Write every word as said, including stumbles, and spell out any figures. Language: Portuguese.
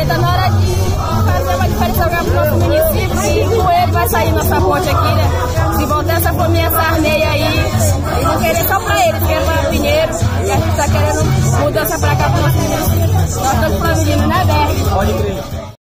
tá na hora de fazer uma diferença para o nosso município e com ele vai sair nossa ponte aqui, né? Se voltar essa fominha, essa armeia aí, e não querer só para eles, quer para o Pinheiro, e a gente tá querendo mudança para cá para o nosso município. Nós estamos para o menino, né, Berg? Pode crer.